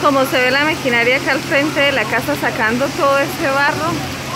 Como se ve la maquinaria acá al frente de la casa sacando todo este barro,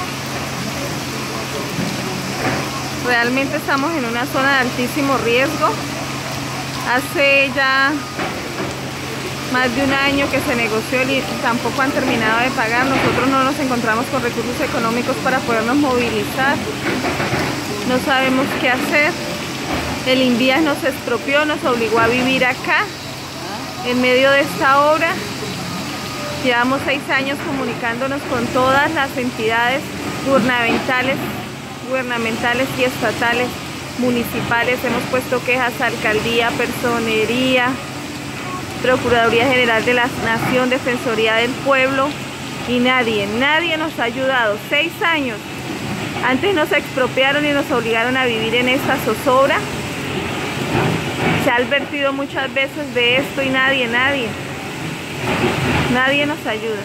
realmente estamos en una zona de altísimo riesgo. Hace ya más de un año que se negoció y tampoco han terminado de pagar. Nosotros no nos encontramos con recursos económicos para podernos movilizar. No sabemos qué hacer. El Invías nos expropió, nos obligó a vivir acá, en medio de esta obra. Llevamos 6 años comunicándonos con todas las entidades gubernamentales y estatales, municipales. Hemos puesto quejas a alcaldía, personería, Procuraduría General de la Nación, Defensoría del Pueblo, y nadie nos ha ayudado. 6 años. Antes nos expropiaron y nos obligaron a vivir en esta zozobra. Se ha advertido muchas veces de esto y nadie nos ayuda.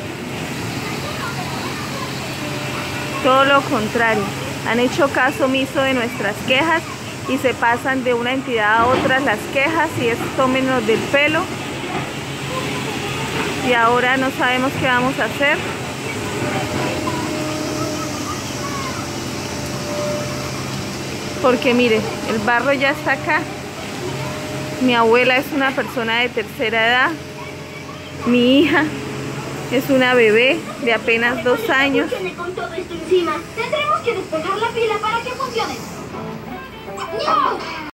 Todo lo contrario, han hecho caso omiso de nuestras quejas y se pasan de una entidad a otra las quejas y es tómenos del pelo. Y ahora no sabemos qué vamos a hacer. Porque mire, el barro ya está acá. Mi abuela es una persona de tercera edad. Mi hija es una bebé de apenas 2 años. Con todo esto encima, tendremos que despejar la pila para que funcione. ¡No!